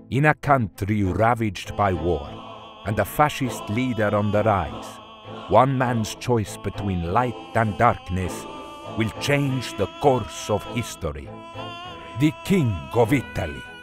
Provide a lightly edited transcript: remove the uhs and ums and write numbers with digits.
In a country ravaged by war and a fascist leader on the rise, one man's choice between light and darkness will change the course of history. The King of Italy.